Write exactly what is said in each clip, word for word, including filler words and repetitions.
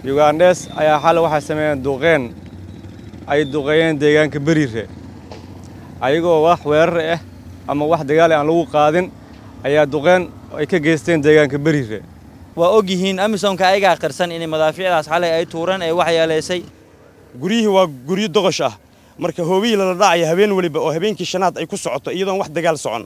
Ugandese ayaa xal waxa sameeyeen duqeen ay duqeeyeen deegaanka Bariire ayagoo wax weerar ah ama wax dagaal aan lagu qaadin ayaa duqeen ay ka geysteen deegaanka Bariire waa og yihiin Amisom-ka ayaga qarsan in madaafiicdaas xalay ay tuureen ay wax yeeleysay guriyihii waa guriyo doqosh ah marka hoobiyi la dhacay habeen waliba oo habeenkii shanaad ay ku socoto iyadoo wax dagaal socon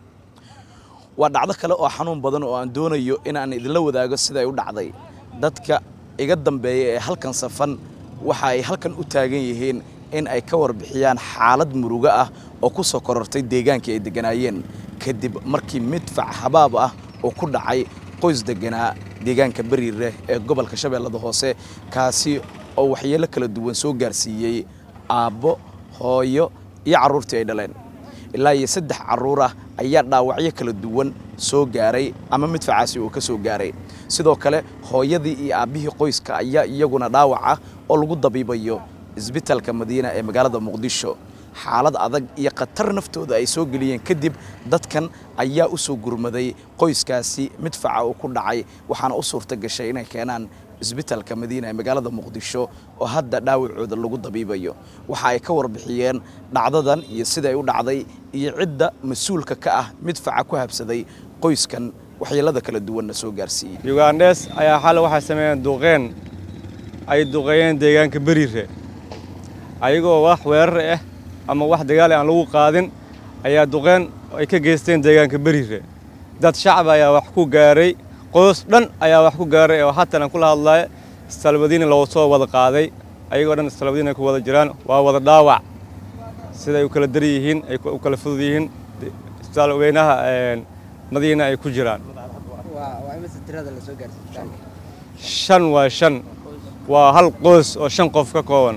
waa dhacdo kale oo xanuun badan oo aan doonayo in aan idinla wadaago sida ay u dhacday dadka iga dambeeya ee halkan safan waxa ay halkan u taagan yihiin in ay ka warbixiyaan xaalad murugo ah oo ku soo korortay deegaanka ay deganaayeen kadib markii midfac habaab ah oo ku dhacay qoys deganaa deegaanka Bariire ee gobolka Shabeellada Hoose kaasi oo waxyeelo kala duwan soo gaarsiiyay aabbo hooyo iyo carruurtii ay dhaleen ilaa iyo saddex carruur ah ayaa dhaawacyo kala duwan soo gaaray ama midfacaasi uu ka soo gaaray sidoo kale hooyadii iyo aabihii qoyska ayaa iyaguna dhaawac ah oo lagu dabiibayo isbitaalka Madiina ee magaalada Muqdisho xaalad adag iyo khatar naftooda ay soo galiyeen kadib dadkan ayaa u soo gurmaday qoyskaasi midfaca uu ku dhacay waxaana u suurta gashay inay keenaan isbitaalka Madiina ee magaalada Muqdisho oo hadda dhaawacooda lagu dabiibayo waxa ay ka warbixiyeen dhacdadan iyo sida ay u dhacday iyo cidda mas'uulka ka ah midfaca ku habsaday qoyskan waxyeelada kala duwan soo gaarsiiyay Ugandese ayaa xal waxa sameeyeen duqeen ay duqeeyeen deegaanka Bariire ayagoo wax weerar ah ama wax dagaal aan lagu qaadin ayaa duqeen ay ka geysteen deegaanka Bariire dad shacab ayaa wax ku gaaray qoys dhan ayaa wax ku gaaray oo haatan kula hadlay Salbadiina loo soo wada qaaday ayagoo dhan Salbadiina ku wada jiraan waa wada dhaawac sida ay kala dar yihiin ay u kala fudud yihiin Salweynaha Madiina ay ku jiraan waa imisa tirada la soo gaarsiiyay shan waa shan waa hal qoys oo shan qof ka kooban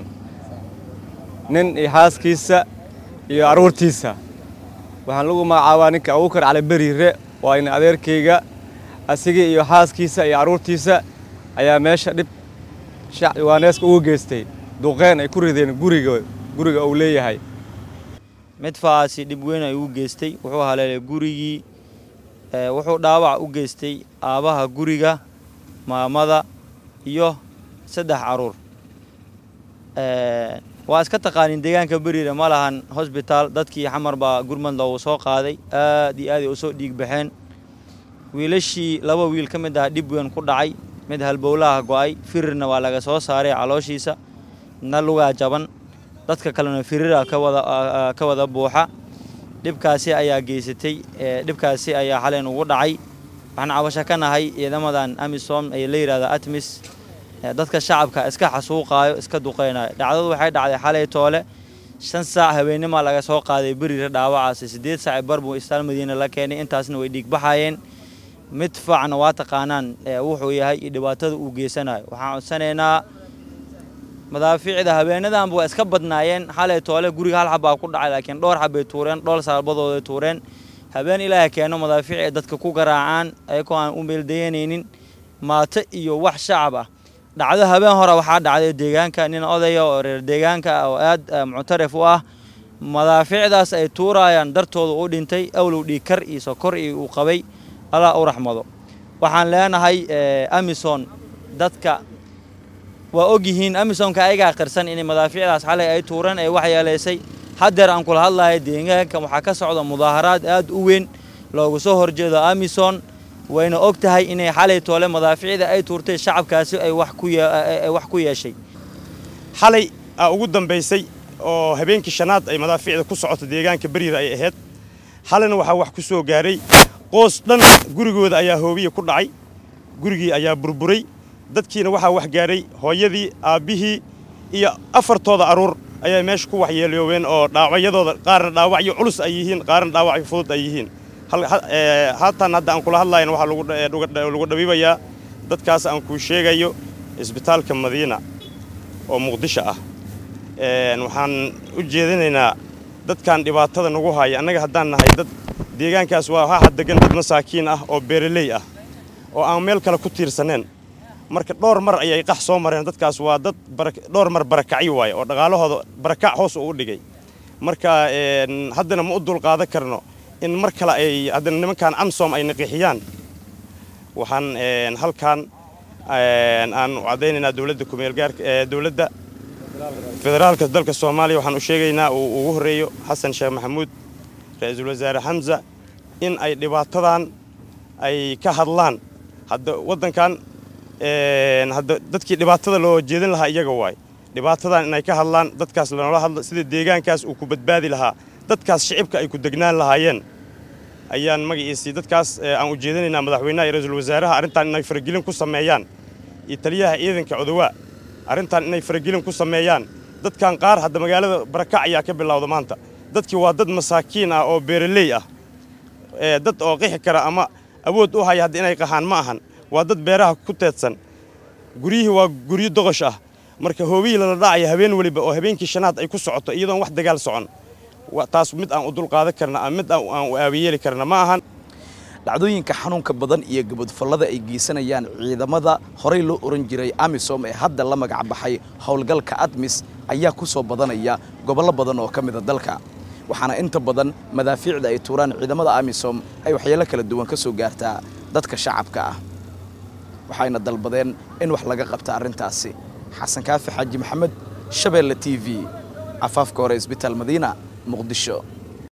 nin iyo xaaskiisa iyo carruurtiisa waxaan lagu magacaabaa ninka Abuukar Cali Bariire waa in adeerkayga asiga iyo xaaskiisa iyo carruurtiisa ayaa meesha dib shacab Ugandese ugu geystay duqeen ay ku rideen guriga guriga uu leeyahay midfacaasi dib weyn ay u geystay wuxuu haleelay gurigii ee wuxuu dhaawac u geystay aabaha guriga maamada iyo saddex carruur ee waa iska taqaanin deegaanka Bariire ma lahan hospital dadkii xamar baa gurmad loo soo qaaday aad iyo aad u soo dhiig baxeen wiilashii laba wiil ka mid ah dib weyn ku dhacay mid halbowlaha go'ay firna waa laga soo saaray calooshiisa naluga jaban dadka kalena firira ka wada ka wada buuxa dibkaasi ayaa geysatay dibkaasi ayaa xaleen ugu dhacay waxaan cabasho ka nahay ciidamadan Amisom ay leeyahay Atmis dadka shacabka iska xasuuqaayo iska duqeynaayo dhacdadu waxay dhacday xalay toole shan saac habeenimo laga soo qaaday Bariire dhaawacaas sideed saac barbu istaal Madiina la keenay intaasna way dhiig baxayeen midfacna waa taqaanaan wuxuu yahay dhibaatada uu geysanayo waxaan codsanaynaa madaafiicda habeenadan buu iska badnaayeen xalay toole guriga hal xabaa ku dhacay laakiin dhowr xabay tuureen dhowr saalbadooda tuureen habeen ilaahay keeno madaafiic dadka ku garaacaan ayagoo aan u meeldaynaynin maata iyo wax shacab ah dhacdo habeen hore waxa dhacday deegaanka nin odayo oo reer deegaanka oo aad muctarif u ah madaafiicdaas ay tuurayaan dartooda u dhintay awlow dhiikar iyo sokor iyo uu qabay Allah u raxmado waxaan leenahay Amisom dadka waa og yihiin Amisom-ka ayaga qarsan in madaafiicdaas xalay ay tuureen ay wax yeeleysay hadeer aan kula hadlahay deegaanka waxa ka socda mudaaharaad aad u weyn loogu soo horjeedo Amisom wayna og tahay inay xalay toole madaafiicda ay tuurtay shacabkaasi ay wax ku ay wax ku yeeshay xalay ugu dambeysay oo habeenkii shanaad ay madaafiicda ku socoto deegaanka Bariire ay ahayd xalana waxa wax ku soo gaaray qoys dhan gurigooda ayaa hoobiye ku dhacay gurigii ayaa burburay dadkiina waxa wax gaaray hooyadii aabihii iyo afartooda aruur ayaa meesha ku waxyeeloobeen oo dhaawacyadooda qaarna dhaawacyo culus ay yihiin qaarna dhaawacyo fudud ay yihiin haatan hadda aan kula hadlayna waxa lagu lagu dhabiibayaa dadkaas aan ku sheegayo isbitaalka Madiina oo Muqdisho ah een waxaan u jeedinaynaa dadkan dhibaatada nagu haya anaga haddaan nahay dad deegaankaas waa waxa degan dad masaakiin ah oo beeraley ah oo aan meel kale ku tiirsaneen marka dhowr mar ayay qax soo mareen dadkaas waa dad dhowr mar barakacay waay oo dhaqaalahooda barakac hoos u dhigay marka een haddana ma u dul qaadan karno in mar kale ay haddana nimankan Amisom ay naqixiyaan waxaan een halkan aan u cadaynaynaa dowladda kumeel gaarka ee dowladda federaalka dalka Soomaaliya waxaan u sheegaynaa uu ugu horeeyo Xasan Sheekh Maxamuud ra'iisul wasaare Hamza in ay dhibaatadan ay ka hadlaan hadda wadankan een hadda dadkii dhibaatada loo jeedin lahaa iyaga waay dhibaatadan inay ka hadlaan dadkaas loola hadlo sida deegaankaas uu ku badbaadi lahaa dadkaas shicibka ay ku degnaan lahaayeen ayaan magaciisii dadkaas aan u jeedinaynaa madaxweynaha iyo ra'iisul wasaaraha arrintan inay faragelin ku sameeyaan iyo taliyaha ciidanka codawaa arrintan inay faragelin ku sameeyaan dadkan qaar hadda magaalada barakac ayaa ka bilowda maanta dadkii waa dad masaakiin ah oo beeraley ah ee dad oo qixi kara ama awood u haya hadda inay qaxaan ma ahan waa dad beeraha ku teedsan guriyihii waa guryo doqosh ah marka hoobiyi la dhacay habeen waliba oo habeenkii shanaad ay ku socoto iyadoo wax dagaal socon taas mid aan u dul qaadan karna mid aan u aabiyeeli karna ma ahan dhacdooyinka xanuunka badan iyo gabadfalada ay geysanayaan ciidamada horey loo oran jiray AMISOM ee hadda la magac baxay howlgalka ADMIS ayaa ku soo badanaya gobollo badan oo ka mid ah dalka waxaana inta badan madaafiicda ay tuuraan ciidamada AMISOM ay waxyeelo kala duwan ka soo gaartaa dadka shacabka ah waxayna dalbadeen in wax laga qabto arrintaasi xasan kaafi xaaji maxamed shabeelle T V afaafka hore isbitaal Madiina muqdisho.